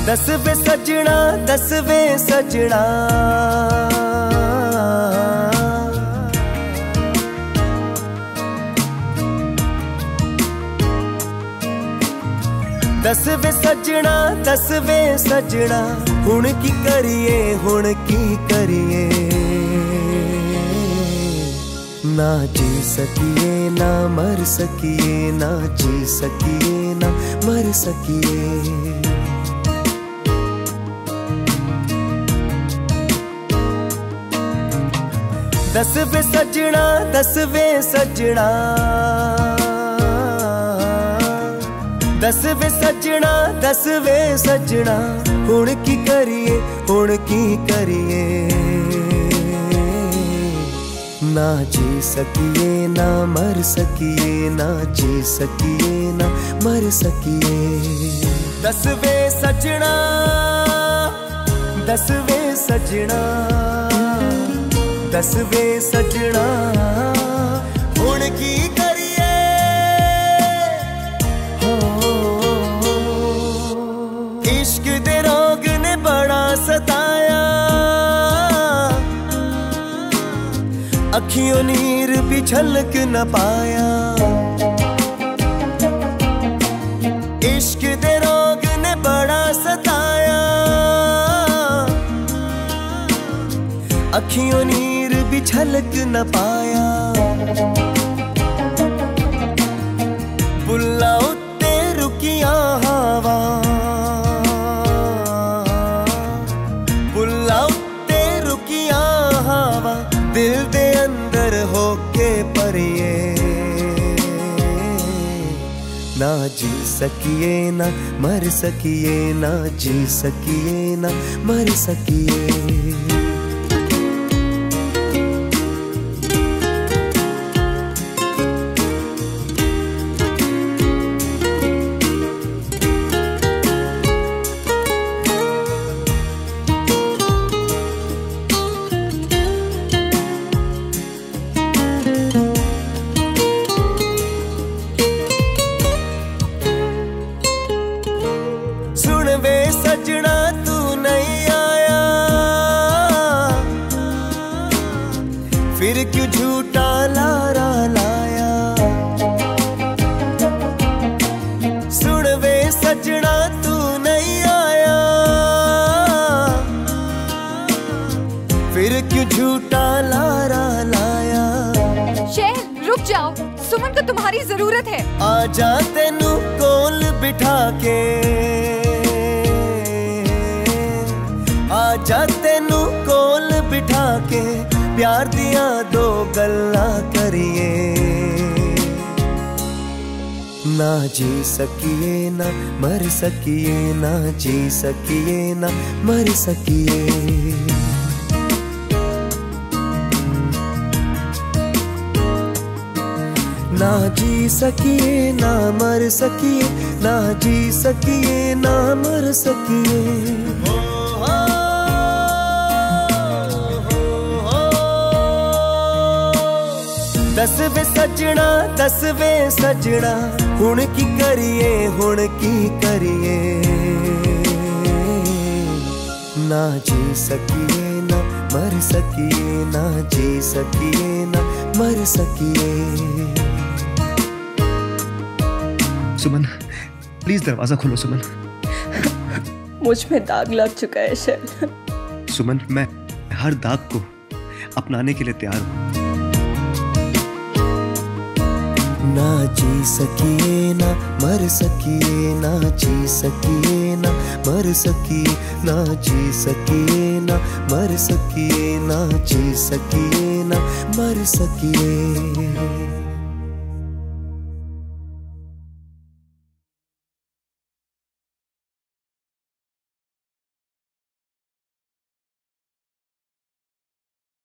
दस वे सजना, दस वे सजना, दस वे सजना, दस वे सजना, हुण की करिए, हुण की करिए। ना जी सकिए ना मर सकिए, ना जी सकिए ना मर सकिए। दस वे सजना, दस वे सजना, दस वे सजना, दस वे सजना, हुण की करिए, हुण की करिए। ना जी सकिए ना मर सकिए, ना जी सकिए ना मर सकिए। दस वे सजना, दस वे सजना, दस वे सजना, हुण की करिए। इश्क दे रोग ने बड़ा सताया, अखियों नीर भी झलक न पाया। इश्क दे रोग ने बड़ा सताया, अखियों नीर भी झलक न पाया। बुल्ला उत्ते रुकिया हवा, बुल्ला उत्ते रुकिया हवा, दिल दे अंदर होके परिए। ना जी सकिए ना मर सकिए, ना जी सकिए ना मर सकिए। सजना तू नहीं आया, फिर क्यों झूठा लारा लाया। सुन वे सजना तू नहीं आया, फिर क्यों झूठा लारा लाया। शहर रुक जाओ, सुमन को तुम्हारी जरूरत है। आजा तेनू कोल बिठा के, आजा तेनू कोल बिठा के, प्यार दिया दो गल्ला करिए। ना जी सकिए ना मर सकिए, ना जी सकिए ना मर सकिए। ना जी सकिए ना मर सकिए, ना जी सकिए ना मर सकिए। दस वे सजना, दस वे सजना, हुण की करिए, हुण की करिए। ना जी सकिए ना मर सकिए, ना जी सकिए ना मर सकिए। सुमन प्लीज दरवाजा खोलो सुमन। मुझ में दाग लग चुका है शैल। सुमन मैं हर दाग को अपनाने के लिए तैयार हूँ। ना जी सकिए ना मर सकिए, ना जी सकिए ना मर सकिए, ना जी सकिए ना मर सकिए, ना जी सकिए ना मर सकिए।